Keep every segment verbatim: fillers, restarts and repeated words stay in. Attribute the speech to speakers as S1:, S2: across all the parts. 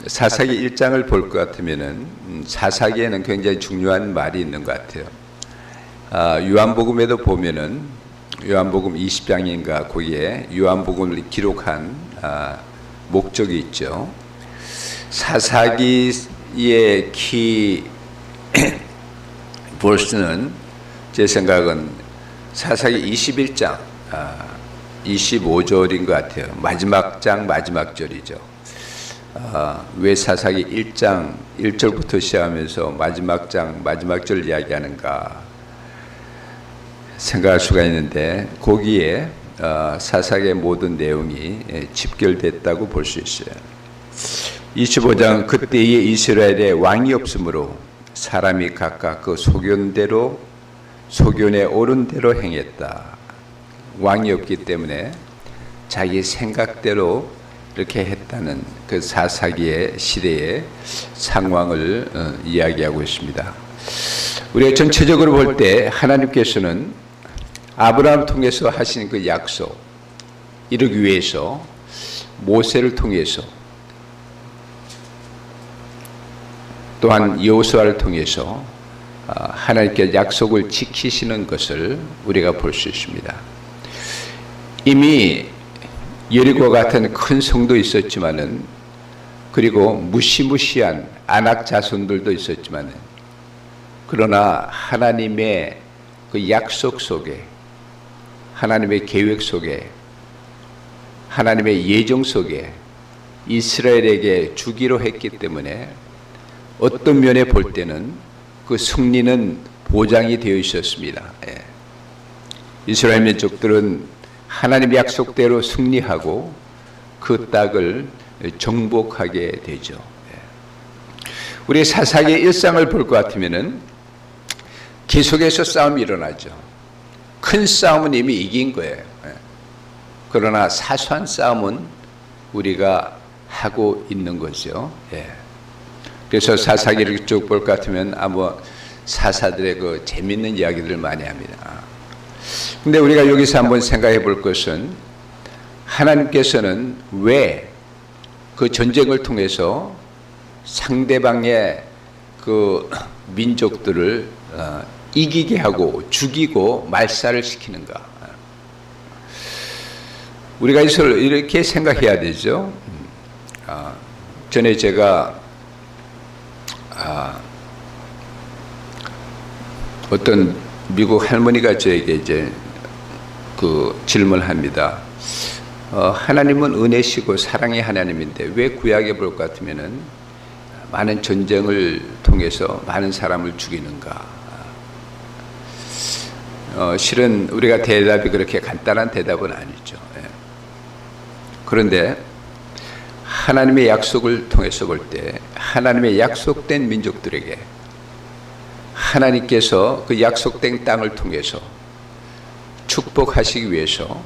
S1: 사사기 일 장을 볼 것 같으면은 사사기에는 굉장히 중요한 말이 있는 것 같아요. 아, 요한복음에도 보면은 요한복음 이십 장인가 거기에 요한복음을 기록한 아, 목적이 있죠. 사사기의 키 벌스는 제 생각은 사사기 이십일 장 아, 이십오 절인 것 같아요. 마지막 장 마지막 절이죠. 아, 왜 사사기 일 장 일 절부터 시작하면서 마지막 장 마지막 절 이야기하는가 생각할 수가 있는데 거기에 어, 사사기의 모든 내용이 집결됐다고 볼 수 있어요. 이십오 장 그때에 이스라엘에 왕이 없으므로 사람이 각각 그 소견대로 소견에 옳은 대로 행했다. 왕이 없기 때문에 자기 생각대로 이렇게 했다는 그 사사기의 시대의 상황을 어, 이야기하고 있습니다. 우리가 전체적으로 볼 때 하나님께서는 아브라함을 통해서 하신 그 약속 이루기 위해서 모세를 통해서 또한 여호수아를 통해서 하나님께 약속을 지키시는 것을 우리가 볼 수 있습니다. 이미 여리고 같은 큰 성도 있었지만은 그리고 무시무시한 아낙 자손들도 있었지만은 그러나 하나님의 그 약속 속에 하나님의 계획 속에 하나님의 예정 속에 이스라엘에게 주기로 했기 때문에 어떤 면에 볼 때는 그 승리는 보장이 되어 있었습니다. 예. 이스라엘 민족들은 하나님의 약속대로 승리하고 그 땅을 정복하게 되죠. 우리 사사기 일상을 볼 것 같으면은 계속해서 싸움이 일어나죠. 큰 싸움은 이미 이긴 거예요. 그러나 사소한 싸움은 우리가 하고 있는 거죠. 그래서 사사기를 쭉 볼 것 같으면 아마 사사들의 그 재밌는 이야기들을 많이 합니다. 근데 우리가 여기서 한번 생각해 볼 것은 하나님께서는 왜 그 전쟁을 통해서 상대방의 그 민족들을 어, 이기게 하고 죽이고 말살을 시키는가? 우리가 이것을 이렇게 생각해야 되죠. 어, 전에 제가 어, 어떤 미국 할머니가 저에게 이제 그 질문을 합니다. 어, 하나님은 은혜시고 사랑의 하나님인데 왜 구약에 볼 것 같으면은 많은 전쟁을 통해서 많은 사람을 죽이는가? 어, 실은 우리가 대답이 그렇게 간단한 대답은 아니죠. 예. 그런데 하나님의 약속을 통해서 볼 때 하나님의 약속된 민족들에게 하나님께서 그 약속된 땅을 통해서 축복하시기 위해서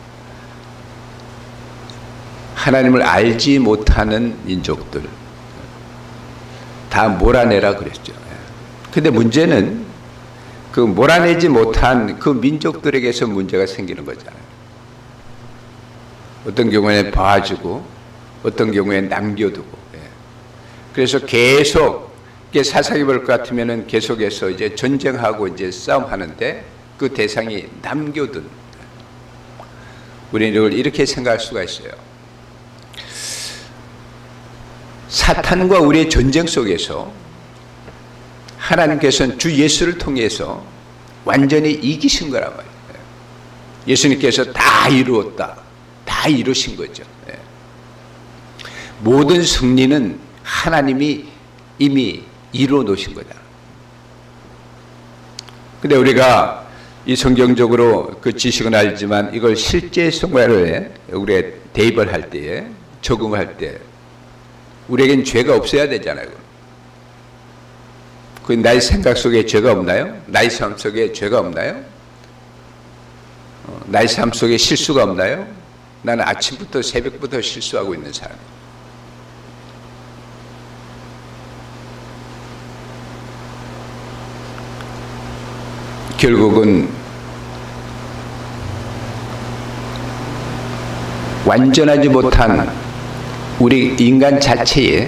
S1: 하나님을 알지 못하는 민족들 다 몰아내라 그랬죠. 근데 문제는 그 몰아내지 못한 그 민족들에게서 문제가 생기는 거잖아요. 어떤 경우에는 봐주고 어떤 경우에는 남겨두고. 그래서 계속 사사기 볼 것 같으면은 계속해서 이제 전쟁하고 이제 싸움하는데 그 대상이 남겨둔. 우리는 이걸 이렇게 생각할 수가 있어요. 사탄과 우리의 전쟁 속에서 하나님께서는 주 예수를 통해서 완전히 이기신 거란 말이에요. 예수님께서 다 이루었다. 다 이루신 거죠. 모든 승리는 하나님이 이미 이루어 놓으신 거다. 근데 우리가 이 성경적으로 그 지식은 알지만 이걸 실제 생활에 우리가 대입을 할 때에 적응할 때 우리에겐 죄가 없어야 되잖아요. 그 나의 생각 속에 죄가 없나요? 나의 삶 속에 죄가 없나요? 어, 나의 삶 속에 실수가 없나요? 나는 아침부터 새벽부터 실수하고 있는 사람. 결국은 완전하지 못한 우리 인간 자체에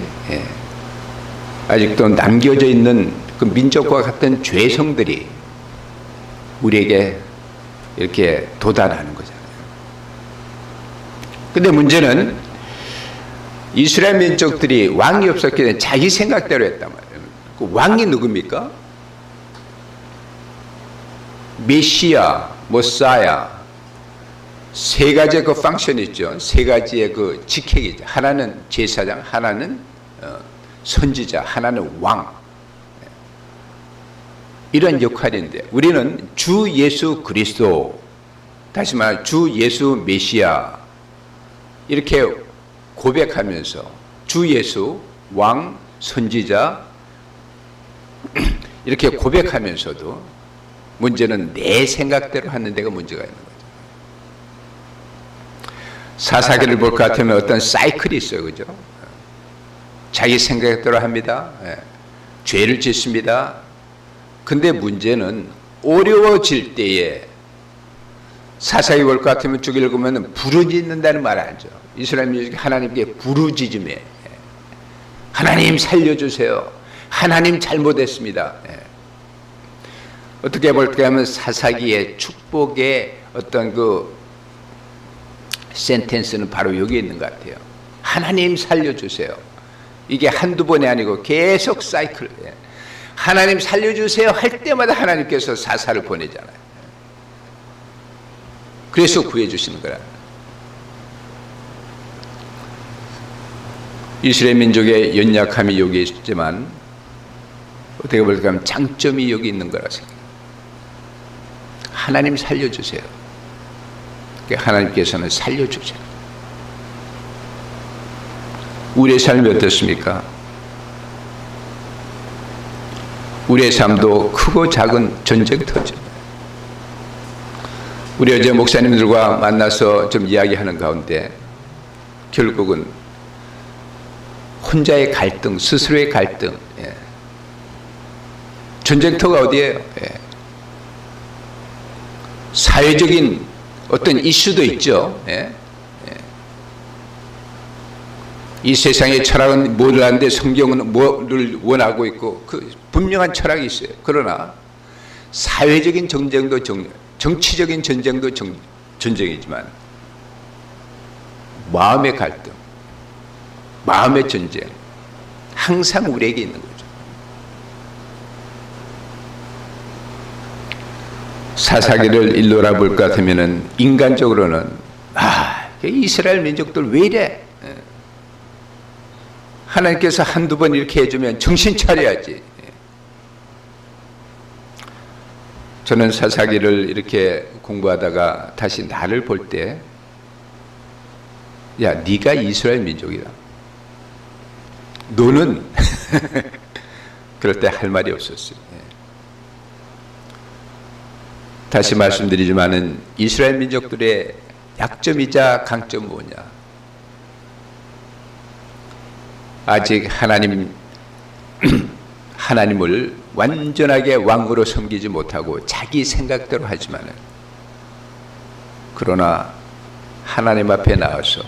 S1: 아직도 남겨져 있는 그 민족과 같은 죄성들이 우리에게 이렇게 도달하는 거잖아요. 근데 문제는 이스라엘 민족들이 왕이 없었기 때문에 자기 생각대로 했단 말이에요. 그 왕이 누굽니까? 메시아, 모사야, 세 가지의 그 펑션이 있죠. 세 가지의 그 직책이죠. 하나는 제사장, 하나는 어, 선지자, 하나는 왕. 이런 역할인데 우리는 주 예수 그리스도, 다시 말해 주 예수 메시아 이렇게 고백하면서 주 예수 왕 선지자 이렇게 고백하면서도 문제는 내 생각대로 하는 데가 문제가 있는 거죠. 사사기를 볼 것 같으면 어떤 사이클이 있어요. 그죠? 자기 생각대로 합니다. 예. 죄를 짓습니다. 근데 문제는 어려워질 때에 사사기 볼 것 같으면 쭉 읽으면 부르짖는다는 말 알죠. 이스라엘 민족이 하나님께 부르짖음에 하나님 살려주세요. 하나님 잘못했습니다. 예. 어떻게 볼까 하면 사사기의 축복의 어떤 그 센텐스는 바로 여기 있는 것 같아요. 하나님 살려주세요. 이게 한두 번이 아니고 계속 사이클. 예. 하나님 살려주세요 할 때마다 하나님께서 사사를 보내잖아요. 그래서 구해주시는 거라. 이스라엘 민족의 연약함이 여기 있지만 어떻게 볼까 하면 장점이 여기 있는 거라 생각해요. 하나님 살려주세요. 하나님께서는 살려주세요. 우리의 삶이 어떻습니까? 우리의 삶도 크고 작은 전쟁터죠. 우리 어제 목사님들과 만나서 좀 이야기하는 가운데 결국은 혼자의 갈등, 스스로의 갈등, 예. 전쟁터가 어디예요? 예. 사회적인 어떤 이슈도 있죠. 예. 예. 이 세상의 철학은 뭐를 하는데 성경은 뭐를 원하고 있고 그 분명한 철학이 있어요. 그러나 사회적인 전쟁도 정, 정치적인 전쟁도 정, 전쟁이지만 마음의 갈등, 마음의 전쟁 항상 우리에게 있는 거죠. 사사기를 일러라 볼 것 같으면은 인간적으로는 아 이스라엘 민족들 왜 이래? 하나님께서 한두 번 이렇게 해주면 정신 차려야지. 저는 사사기를 이렇게 공부하다가 다시 나를 볼 때 야 네가 이스라엘 민족이다. 너는 그럴 때 할 말이 없었어요. 다시 말씀드리지만은 이스라엘 민족들의 약점이자 강점은 뭐냐? 아직 하나님 하나님을 완전하게 왕으로 섬기지 못하고 자기 생각대로 하지만은 그러나 하나님 앞에 나와서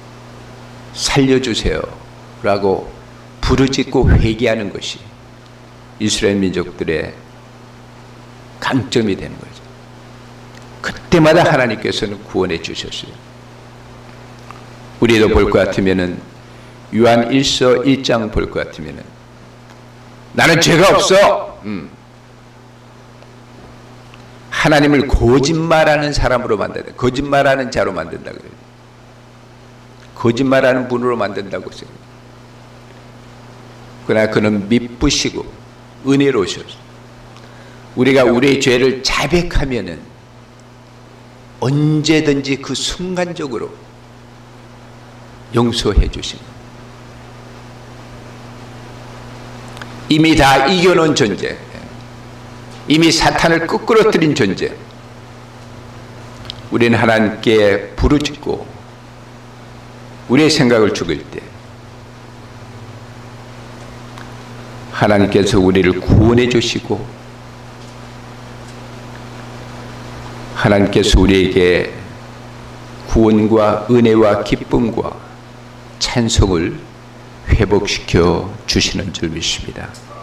S1: 살려주세요 라고 부르짖고 회개하는 것이 이스라엘 민족들의 강점이 되는 거죠. 그때마다 하나님께서는 구원해 주셨어요. 우리도 볼 것 같으면은 요한 일서 일 장 볼 것 같으면은 나는 죄가 없어. 음. 하나님을 거짓말하는 사람으로 만든다. 거짓말하는 자로 만든다 그래요. 거짓말하는 분으로 만든다고 했어요. 그러나 그는 미쁘시고 은혜로우셔서 우리가 우리의 죄를 자백하면은 언제든지 그 순간적으로 용서해 주십니다. 이미 다 이겨놓은 존재, 이미 사탄을 끄끄러뜨린 존재, 우리는 하나님께 부르짖고 우리의 생각을 죽일 때 하나님께서 우리를 구원해 주시고 하나님께서 우리에게 구원과 은혜와 기쁨과 찬송을 회복시켜 주시는 줄 믿습니다.